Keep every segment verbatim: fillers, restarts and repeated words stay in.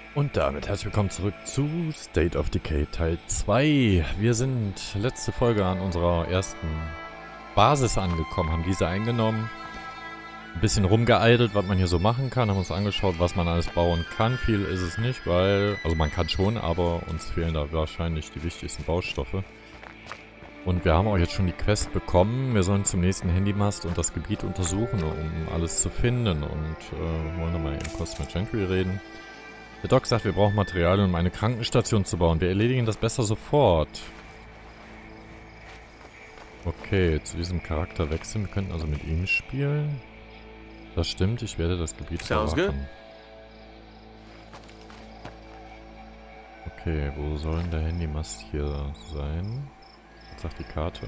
Und damit herzlich willkommen zurück zu State of Decay Teil zwei. Wir sind letzte Folge an unserer ersten Basis angekommen, haben diese eingenommen. Ein bisschen rumgeeidelt, was man hier so machen kann, haben uns angeschaut, was man alles bauen kann. Viel ist es nicht, weil, also man kann schon, aber uns fehlen da wahrscheinlich die wichtigsten Baustoffe. Und wir haben auch jetzt schon die Quest bekommen. Wir sollen zum nächsten Handymast und das Gebiet untersuchen, um alles zu finden. Und äh, wollen dann mal eben kurz mit Gentry reden. Der Doc sagt, wir brauchen Materialien, um eine Krankenstation zu bauen. Wir erledigen das besser sofort. Okay, zu diesem Charakter wechseln. Wir könnten also mit ihm spielen. Das stimmt, ich werde das Gebiet überwachen. Okay, wo soll denn der Handymast hier sein? Was sagt die Karte?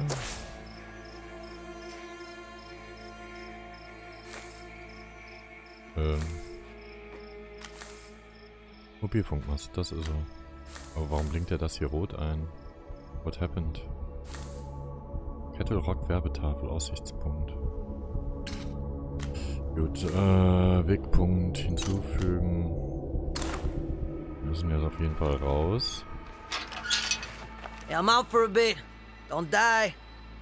Ähm... Mobilfunkmast, das ist er. Aber warum blinkt er das hier rot ein? What happened? Kettle Rock Werbetafel, Aussichtspunkt. Gut, äh, Wegpunkt hinzufügen. Wir müssen jetzt auf jeden Fall raus. I'm out for a bit. Don't die.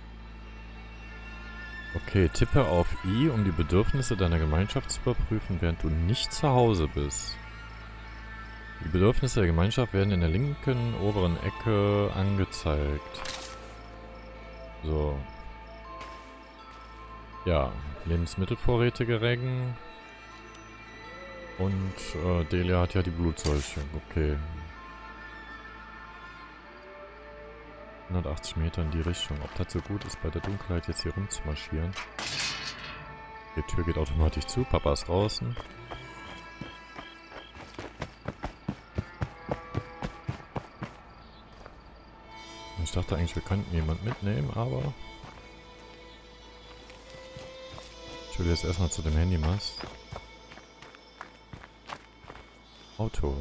Okay, tippe auf I, um die Bedürfnisse deiner Gemeinschaft zu überprüfen, während du nicht zu Hause bist. Die Bedürfnisse der Gemeinschaft werden in der linken oberen Ecke angezeigt. So. Ja, Lebensmittelvorräte gereggen. Und äh, Delia hat ja die Blutseuche. Okay. hundertachtzig Meter in die Richtung. Ob das so gut ist, bei der Dunkelheit jetzt hier rumzumarschieren. Die Tür geht automatisch zu. Papa ist draußen. Ich dachte eigentlich, wir könnten jemanden mitnehmen, aber... Ich will jetzt erstmal zu dem Handymast. Auto.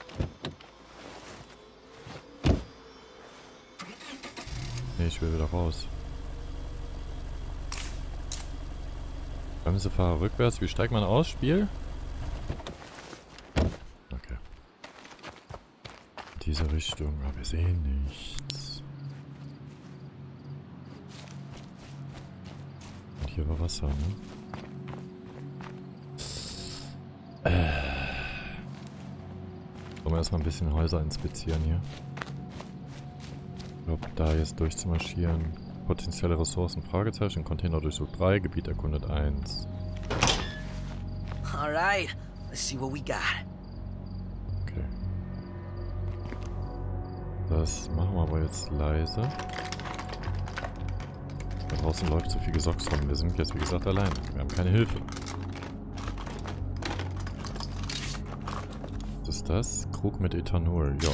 Nee, ich will wieder raus. Bremse, Fahrer rückwärts. Wie steigt man aus? Spiel? Okay. Diese Richtung, aber wir sehen nichts. Hier war Wasser, ne? Äh. Wollen wir erstmal ein bisschen Häuser inspizieren hier. Ich glaube, da jetzt durchzumarschieren. Potenzielle Ressourcen, Fragezeichen, Container durchsucht drei, Gebiet erkundet eins. Alright, let's see what we got. Okay. Das machen wir aber jetzt leise. Da draußen läuft so viel Gesocks rum. Wir sind jetzt, wie gesagt, allein. Wir haben keine Hilfe. Was ist das? Krug mit Ethanol. Ja.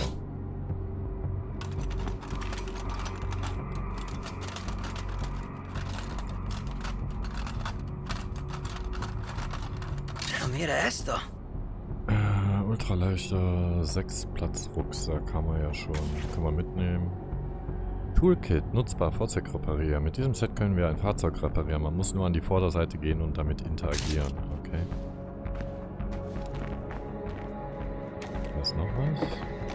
Mira esto. Äh, ultraleichter sechs Platz Rucksack haben wir ja schon. Können wir mitnehmen. Toolkit, nutzbar, Fahrzeug reparieren. Mit diesem Set können wir ein Fahrzeug reparieren. Man muss nur an die Vorderseite gehen und damit interagieren. Okay. Da ist noch was.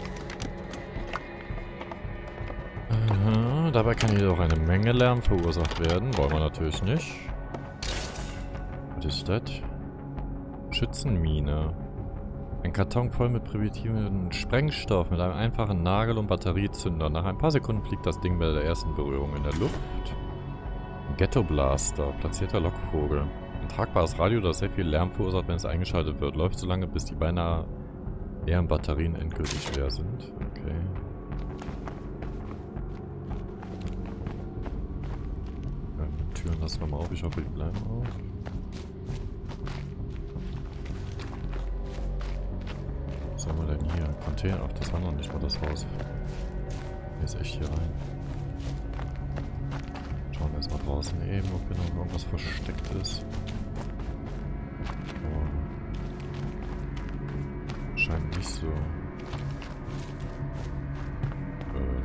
Aha, dabei kann jedoch eine Menge Lärm verursacht werden. Wollen wir natürlich nicht. Was ist das? Schützenmine. Ein Karton voll mit primitiven Sprengstoff mit einem einfachen Nagel und Batteriezünder. Nach ein paar Sekunden fliegt das Ding bei der ersten Berührung in der Luft. Ghetto Blaster. Platzierter Lockvogel. Ein tragbares Radio, das sehr viel Lärm verursacht, wenn es eingeschaltet wird. Läuft so lange, bis die beinahe leeren Batterien endgültig leer sind. Okay. Ja, die Türen lassen wir mal auf. Ich hoffe, die bleiben auf. Was haben wir denn hier? Container. Ach, das war noch nicht mal das Haus. Hier ist echt hier rein. Schauen wir erstmal draußen eben, ob hier noch irgendwas versteckt ist. Oh. Scheint nicht so. Äh.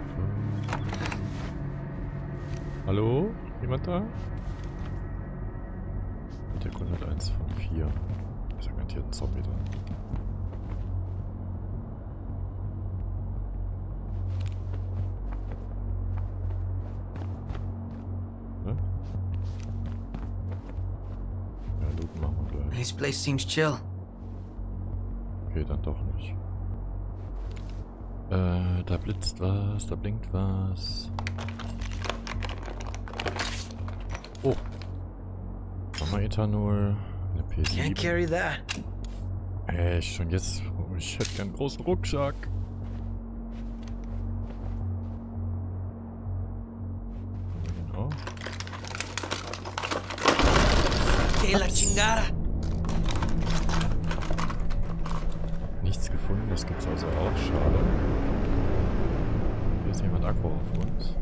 Hallo? Jemand da? Und der Kunde hat eins von vier. Ich sag mal, hier ein Zombie drin. This place seems chill. Okay, dann doch nicht. Äh, da blitzt was, da blinkt was. Oh. Nochmal Ethanol. Eine P sieben. Can't carry that. Ey, schon jetzt. Oh, ich hätte gern einen großen Rucksack. Genau. Que la chingada. Nichts gefunden, das gibt's also auch. Schade. Hier ist jemand Akku auf uns.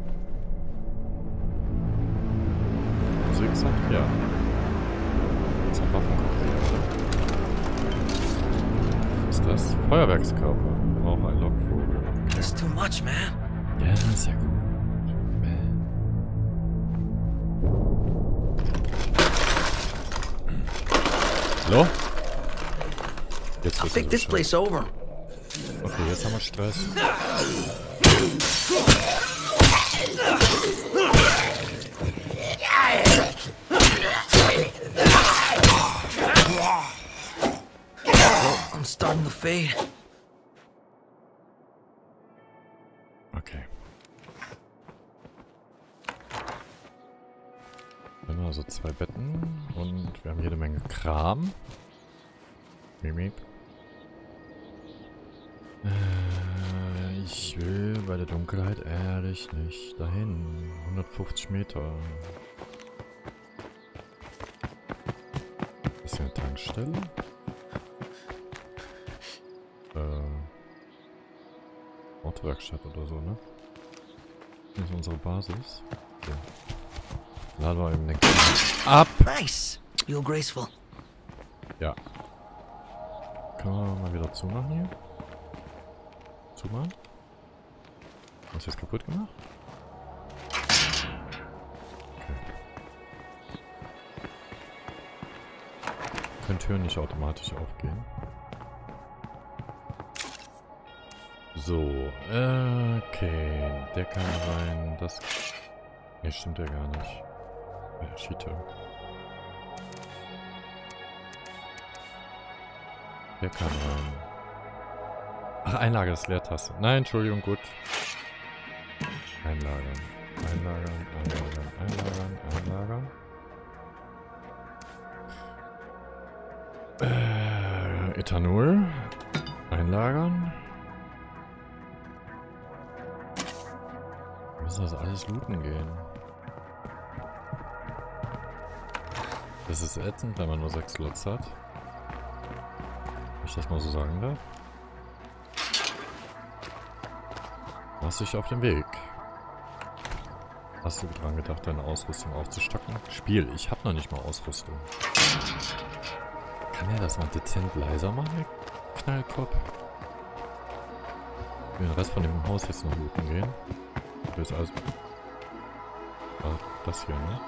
Musiksack? Ja. Das ist ein Waffenkoffer. Was ist das? Feuerwerkskörper. Auch ein Lockvogel. That's too much, man. Ja, sehr gut. Hallo? Jetzt I'll ist take this place over. Okay, jetzt haben wir Stress. I'm starting to fade. Okay. Dann haben wir also zwei Betten und wir haben jede Menge Kram. Mimip. Äh, ich will bei der Dunkelheit ehrlich nicht dahin. hundertfünfzig Meter. Ist hier eine Tankstelle? Äh, Autowerkstatt oder so, ne? Das ist unsere Basis. Okay. Laden wir eben den Kram ab. Nice. You're graceful. Ja. Können wir mal wieder zumachen hier? Zumachen? Hast du jetzt kaputt gemacht? Okay. Können Türen nicht automatisch aufgehen. So, äh, okay. Der kann rein. Das. Ne, stimmt ja gar nicht. Ja, Cheater. Der kann rein. Ach, Einlage ist Leertaste. Nein, Entschuldigung, gut. Einlagern. Einlagern, einlagern, einlagern, einlagern. Äh, Ethanol. Einlagern. Wir müssen das alles looten gehen. Das ist ätzend, wenn man nur sechs Slots hat. Wenn ich das mal so sagen darf. Machst dich auf den Weg. Hast du dran gedacht, deine Ausrüstung aufzustocken? Spiel, ich habe noch nicht mal Ausrüstung. Kann er das mal dezent leiser machen, der Knallkopf? Ich will den Rest von dem Haus jetzt noch looten gehen. Das ist also... Ah, das hier, ne?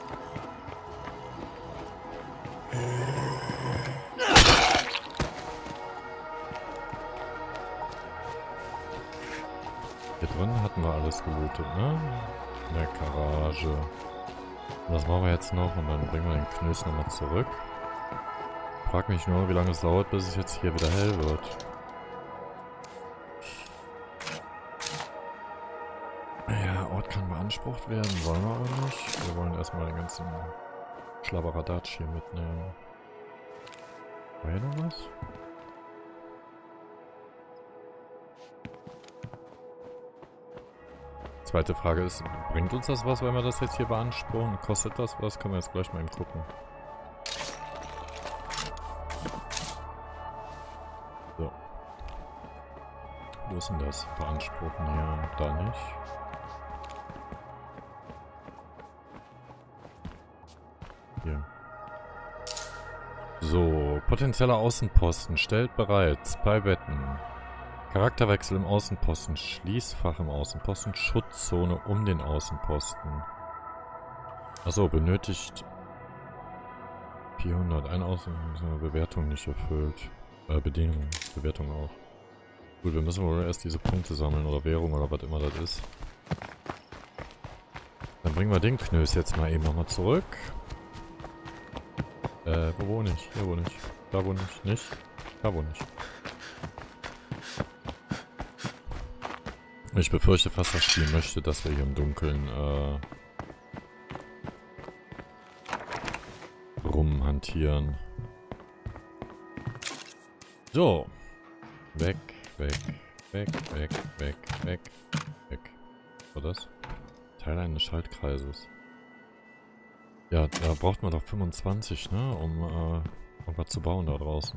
Hier drin hatten wir alles gelootet, ne? In der Garage. Und das machen wir jetzt noch und dann bringen wir den Knös nochmal zurück. Frag mich nur, wie lange es dauert, bis es jetzt hier wieder hell wird. Ja, Ort kann beansprucht werden, wollen wir aber nicht. Wir wollen erstmal den ganzen Schlabberadatsch hier mitnehmen. War hier noch was? Zweite Frage ist, bringt uns das was, wenn wir das jetzt hier beanspruchen? Kostet das was? Können wir jetzt gleich mal eben gucken. So. Wo ist denn das? Beanspruchen hier. Da nicht. Hier. So, potenzieller Außenposten. Stellt bereit. Zwei Betten. Charakterwechsel im Außenposten. Schließfach im Außenposten. Schutzzone um den Außenposten. Achso, benötigt vierhundert. Eine Außen Bewertung nicht erfüllt. Äh, Bedingung. Bewertung auch. Gut, wir müssen wohl erst diese Punkte sammeln oder Währung oder was immer das ist. Dann bringen wir den Knös jetzt mal eben nochmal zurück. Äh, wo wohne ich? Hier wohne ich. Da wohne ich nicht. Da wohne ich. Ich befürchte fast, das Spiel möchte, dass wir hier im Dunkeln äh, rumhantieren. So. Weg, weg, weg, weg, weg, weg, weg. Was war das? Teil eines Schaltkreises. Ja, da braucht man doch fünfundzwanzig, ne? Um äh, irgendwas zu bauen da draußen.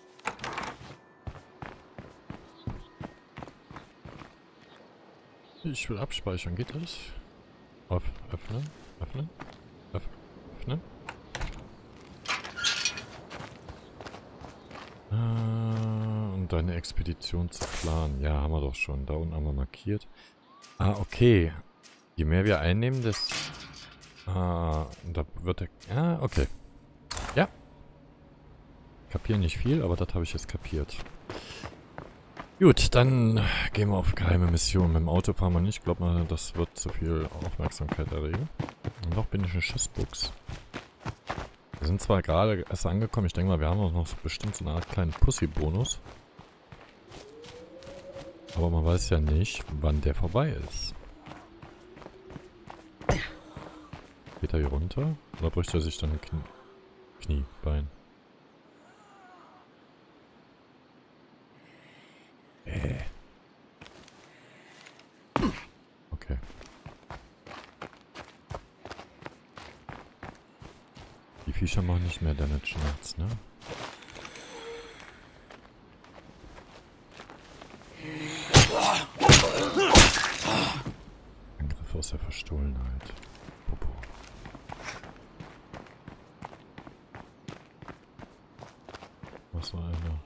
Ich will abspeichern, geht das? Auf, öffnen, öffnen, öff, öffnen. Ah, um deine Expedition zu planen. Ja, haben wir doch schon. Da unten haben wir markiert. Ah, okay. Je mehr wir einnehmen, desto... Ah, da wird der... Ah, okay. Ja. Kapieren nicht viel, aber das habe ich jetzt kapiert. Gut, dann gehen wir auf geheime Mission. Mit dem Auto fahren wir nicht. Ich glaube mal, das wird zu viel Aufmerksamkeit erregen. Und noch bin ich ein Schissbuchs. Wir sind zwar gerade erst angekommen. Ich denke mal, wir haben auch noch bestimmt so eine Art kleinen Pussy-Bonus. Aber man weiß ja nicht, wann der vorbei ist. Geht er hier runter? Oder bricht er sich dann ein Knie, Knie, Bein? Äh. Okay. Die Viecher machen nicht mehr Damage nachts, ne? Angriff aus der Verstohlenheit. Popo. Was war einer?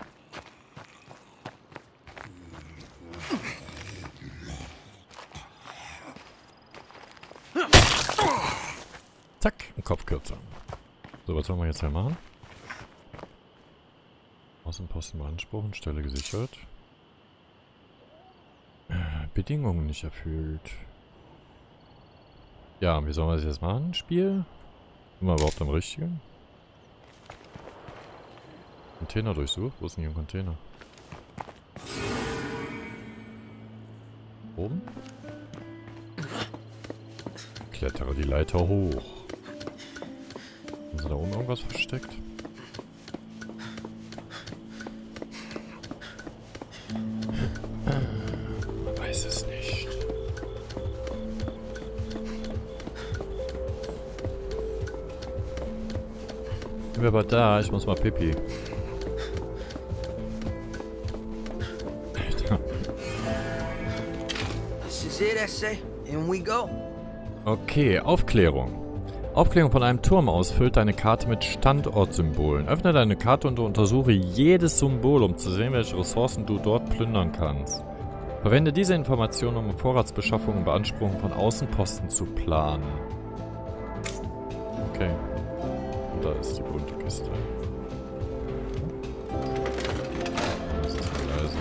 Zack, ein Kopf kürzer. So, was sollen wir jetzt hier machen? Außenposten beanspruchen, Stelle gesichert. Bedingungen nicht erfüllt. Ja, wie sollen wir das jetzt machen? Spiel? Sind wir überhaupt am richtigen? Container durchsucht? Wo ist denn hier ein Container? Oben? Klettere die Leiter hoch. Haben sie da oben irgendwas versteckt? Man weiß es nicht. Ich bin aber da, ich muss mal pipi. Alter. This is it, I say. In we go. Okay, Aufklärung. Aufklärung von einem Turm aus füllt deine Karte mit Standortsymbolen. Öffne deine Karte und untersuche jedes Symbol, um zu sehen, welche Ressourcen du dort plündern kannst. Verwende diese Informationen, um Vorratsbeschaffung und Beanspruchung von Außenposten zu planen. Okay. Und da ist die bunte Kiste. Das ist die leise.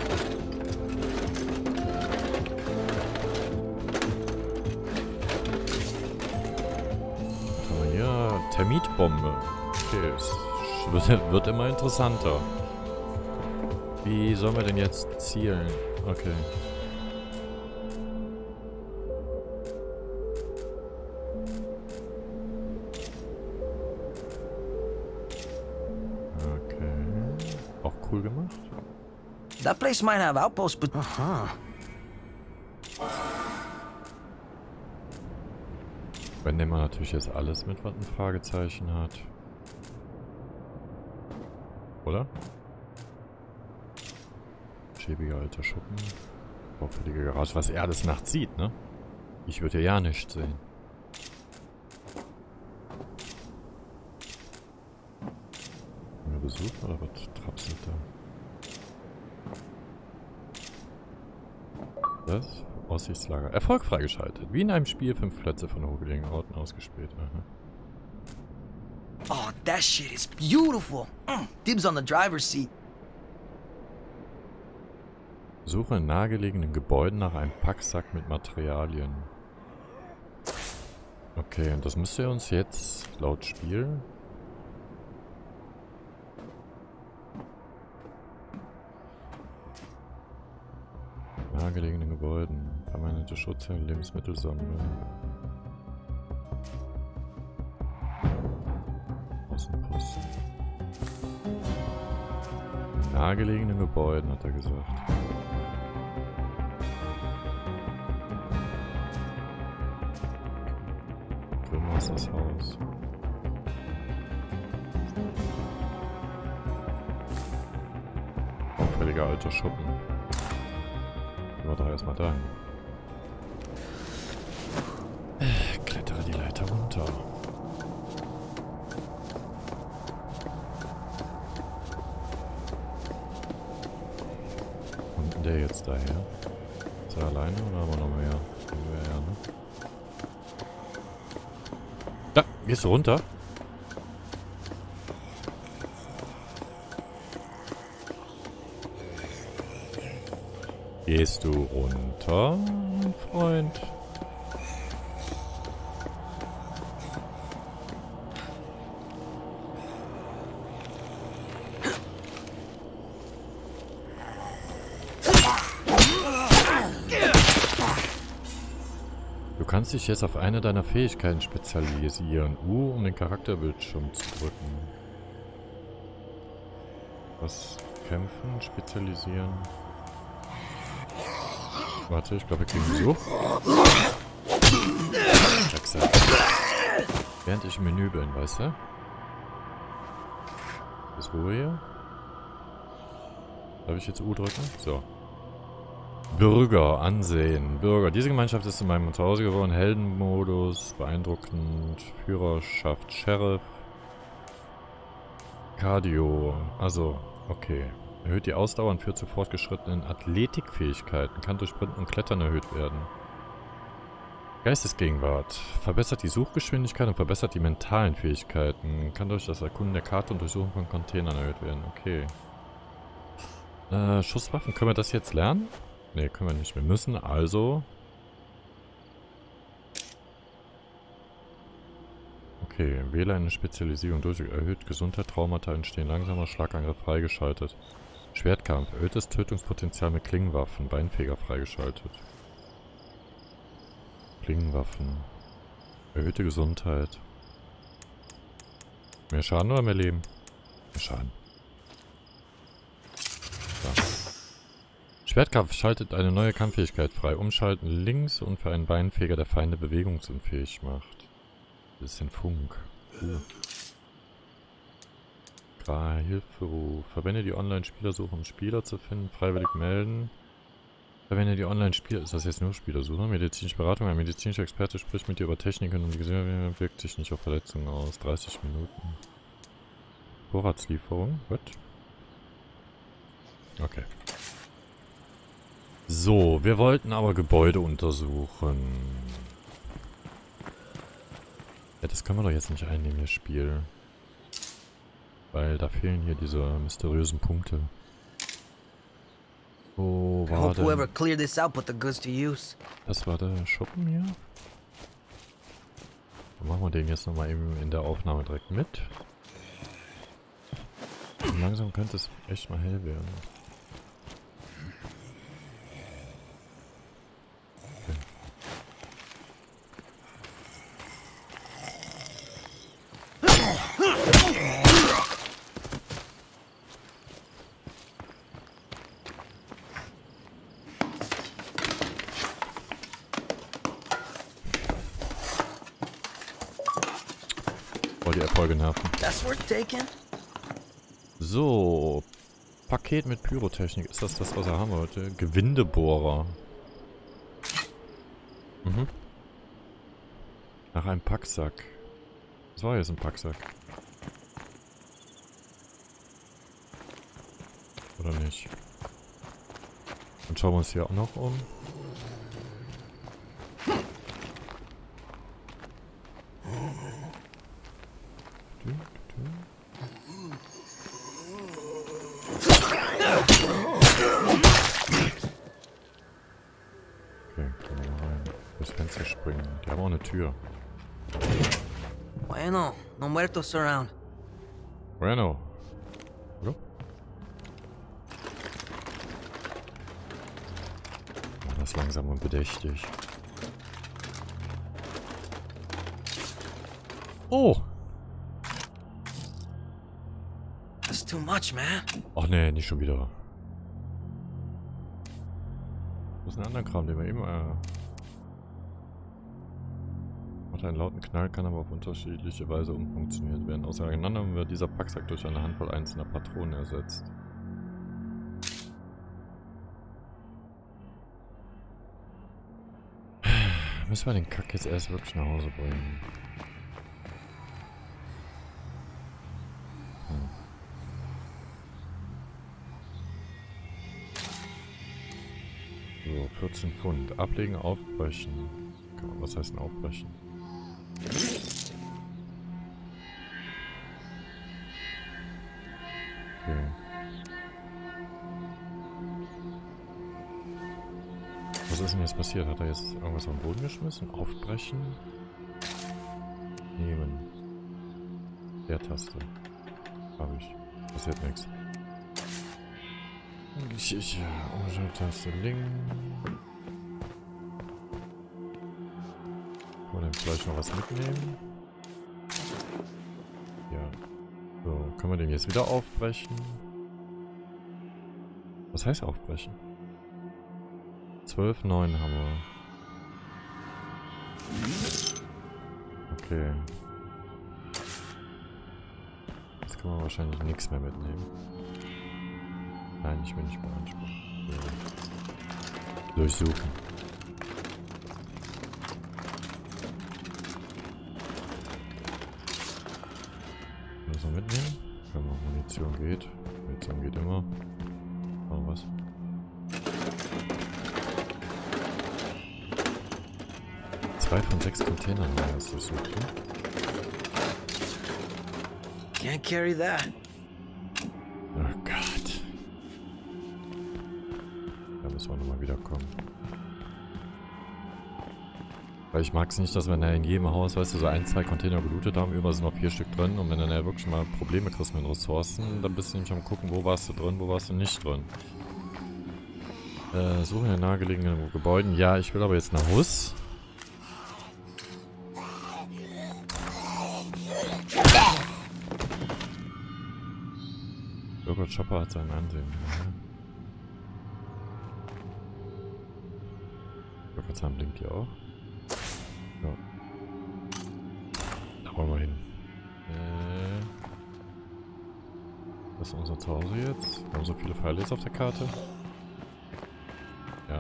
Ja, Termitbombe. Okay, es wird, wird immer interessanter. Wie sollen wir denn jetzt zielen? Okay. Okay. Auch cool gemacht. That place might have outposts, but... Uh-huh. Wenn nehmen wir natürlich jetzt alles mit, was ein Fragezeichen hat. Oder? Schäbiger alter Schuppen. Baufällige Garage. Was er alles nachts sieht, ne? Ich würde ja nichts sehen. Haben wir Besuch oder was trapselt da? Das? Aussichtslager. Erfolg freigeschaltet. Wie in einem Spiel fünf Plätze von hochgelegenen Orten ausgespielt. Aha. Oh, that shit is beautiful. Mm, dibs on the driver's seat. Suche in nahegelegenen Gebäuden nach einem Packsack mit Materialien. Okay, und das müsste uns jetzt, laut Spiel, nahegelegenen Gebäuden. Permanente Schutz, Lebensmittel sammeln. Außenposten. Nahegelegenen Gebäuden, hat er gesagt. Firma ist das Haus. Auffälliger alter Schuppen. Gehen wir doch erstmal dahin. Klettere die Leiter runter. Und der jetzt daher? Ist er alleine oder haben wir noch mehr? Ja, ne? Da, gehst du runter? Gehst du runter, Freund? Du kannst dich jetzt auf eine deiner Fähigkeiten spezialisieren. U, um den Charakterbildschirm zu drücken. Was? Kämpfen, spezialisieren. Warte, ich glaube, wir kriegen so. Jackson. Während ich im Menü bin, weißt du? Ist Ruhe hier? Darf ich jetzt U drücken? So. Bürger, Ansehen. Bürger. Diese Gemeinschaft ist in meinem Zuhause geworden. Heldenmodus, beeindruckend. Führerschaft, Sheriff. Cardio. Also, okay. Erhöht die Ausdauer und führt zu fortgeschrittenen Athletikfähigkeiten. Kann durch Sprinten und Klettern erhöht werden. Geistesgegenwart. Verbessert die Suchgeschwindigkeit und verbessert die mentalen Fähigkeiten. Kann durch das Erkunden der Karte und Durchsuchen von Containern erhöht werden. Okay. Äh, Schusswaffen. Können wir das jetzt lernen? Ne, können wir nicht. Wir müssen also... Okay, wähle eine Spezialisierung durch. Erhöht Gesundheit, Traumata entstehen langsamer, Schlagangriff freigeschaltet. Schwertkampf. Erhöhtes Tötungspotenzial mit Klingenwaffen. Beinfeger freigeschaltet. Klingenwaffen. Erhöhte Gesundheit. Mehr Schaden oder mehr Leben? Mehr Schaden. So. Schwertkampf schaltet eine neue Kampffähigkeit frei. Umschalten links und für einen Beinfeger der Feinde bewegungsunfähig macht. Bisschen Funk. Uh. Hilferuf. Verwende die Online-Spielersuche, um Spieler zu finden. Freiwillig melden. Verwende die Online-Spieler... Ist das jetzt nur Spielersuche? Medizinische Beratung. Ein medizinischer Experte spricht mit dir über Techniken und die Gesundheit wirkt sich nicht auf Verletzungen aus. dreißig Minuten. Vorratslieferung. What? Okay. So, wir wollten aber Gebäude untersuchen. Ja, das können wir doch jetzt nicht einnehmen, das Spiel. Weil da fehlen hier diese mysteriösen Punkte. Wo war denn? Das war der Schuppen hier. Dann machen wir den jetzt nochmal eben in der Aufnahme direkt mit. Und langsam könnte es echt mal hell werden. Okay. Die Erfolge nerven. So. Paket mit Pyrotechnik. Ist das das, was er haben wollte? Gewindebohrer. Mhm. Nach einem Packsack. Was war jetzt ein Packsack? Oder nicht? Dann schauen wir uns hier auch noch um. Okay, können wir mal rein. Durchs Fenster springen. Die haben auch eine Tür. Bueno, no muertos around. Bueno. Oder? das langsam und bedächtig. Oh! That's too much, man. Ach nee, nicht schon wieder. Das ist ein anderer Kram, den wir eben... Äh macht einen lauten Knall, kann aber auf unterschiedliche Weise umfunktioniert werden. Auseinander wird dieser Packsack durch eine Handvoll einzelner Patronen ersetzt. Müssen wir den Kack jetzt erst wirklich nach Hause bringen. Hm. So, vierzehn Pfund. Ablegen, aufbrechen. Was heißt denn aufbrechen? Okay. Was ist denn jetzt passiert? Hat er jetzt irgendwas auf den Boden geschmissen? Aufbrechen? Nehmen. Der Taste. Habe ich. Passiert nichts. Ich, ich, Umschalttaste Link. Kann man denn vielleicht noch was mitnehmen? Ja. So, können wir den jetzt wieder aufbrechen? Was heißt aufbrechen? zwölf, neun haben wir. Okay. Jetzt können wir wahrscheinlich nichts mehr mitnehmen. Nein, ich will nicht beanspruchen. Ja. Durchsuchen. Was noch mitnehmen? Wenn mal Munition geht. Munition geht immer. Oh, was? Zwei von sechs Containern hast du so, okay? Can't carry that. Oh Gott. Da müssen wir nochmal wiederkommen. Weil ich mag es nicht, dass wir in jedem Haus, weißt du, so ein, zwei Container gelootet haben, überall sind noch vier Stück drin und wenn du dann ja wirklich mal Probleme kriegst mit den Ressourcen, dann bist du nicht am gucken, wo warst du drin, wo warst du nicht drin. Äh, suchen in nahegelegenen Gebäuden. Ja, ich will aber jetzt nach Hus. Bürger Chopper hat sein Ansehen. Bürgerzahn blinkt hier auch. Ja. Da wollen wir hin. Äh, das ist unser Zuhause jetzt. Wir haben so viele Pfeile jetzt auf der Karte. Ja.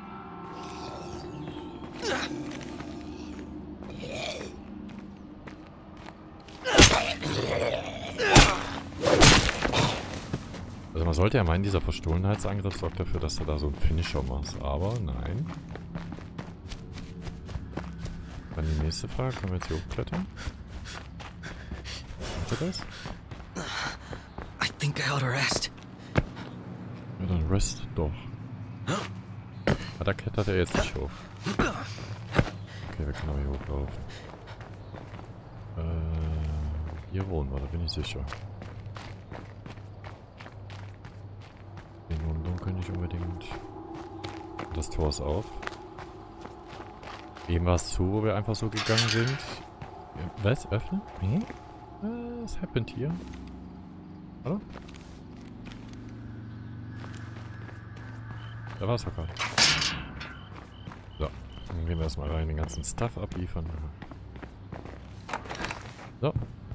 Also man sollte ja meinen, dieser Verstohlenheitsangriff sorgt dafür, dass du da so einen Finisher machst. Aber nein. Dann die nächste Frage. Können wir jetzt hier hochklettern? Macht ihr das? I think I ought to rest. Ja, dann rest doch. Ah, da klettert er jetzt nicht hoch. Okay, wir können aber hier hochlaufen. Äh, hier wohnen wir, da bin ich sicher. Den Dunkeln nicht unbedingt. Das Tor ist auf. Eben war es zu, wo wir einfach so gegangen sind. Was? Öffnen? Hm? Was happened hier? Hallo? Da war es doch gerade. So, dann gehen wir erstmal rein, den ganzen Stuff abliefern. So.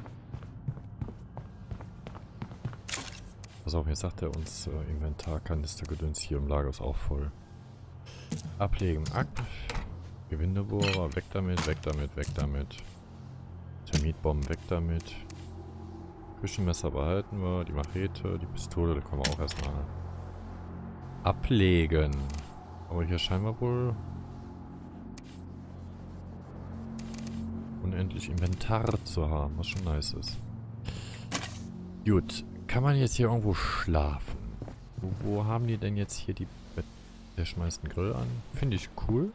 Pass auf, jetzt sagt er uns, äh, Inventarkanister Gedöns hier im Lager ist auch voll. Ablegen, Akt. Gewindebohrer, weg damit, weg damit, weg damit. Termitbomben, weg damit. Küchenmesser behalten wir, die Machete, die Pistole, da können wir auch erstmal ablegen. Aber hier scheinen wir wohl unendlich Inventar zu haben, was schon nice ist. Gut, kann man jetzt hier irgendwo schlafen? Wo, wo haben die denn jetzt hier die Bett? Der schmeißt einen Grill an. Finde ich cool.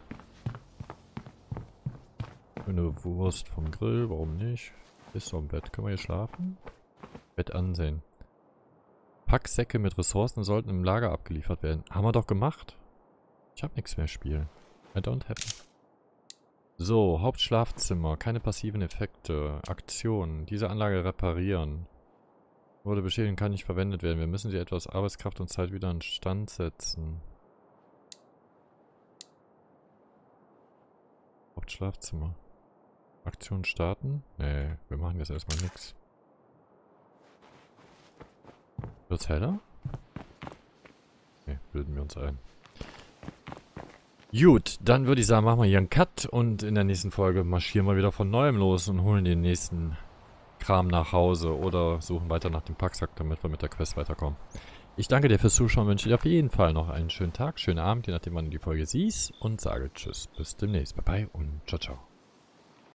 Eine Wurst vom Grill, warum nicht? Ist so im Bett. Können wir hier schlafen? Bett ansehen. Packsäcke mit Ressourcen sollten im Lager abgeliefert werden. Haben wir doch gemacht. Ich habe nichts mehr spielen. I don't have. So, Hauptschlafzimmer. Keine passiven Effekte. Aktion. Diese Anlage reparieren. Wurde beschädigt, kann nicht verwendet werden. Wir müssen sie etwas Arbeitskraft und Zeit wieder in Stand setzen. Hauptschlafzimmer. Aktion starten? Nee, wir machen jetzt erstmal nichts. Wird's heller? Ne, bilden wir uns ein. Gut, dann würde ich sagen, machen wir hier einen Cut und in der nächsten Folge marschieren wir wieder von Neuem los und holen den nächsten Kram nach Hause oder suchen weiter nach dem Packsack, damit wir mit der Quest weiterkommen. Ich danke dir fürs Zuschauen, wünsche dir auf jeden Fall noch einen schönen Tag, schönen Abend, je nachdem wann du die Folge siehst und sage Tschüss, bis demnächst, bye bye und ciao ciao.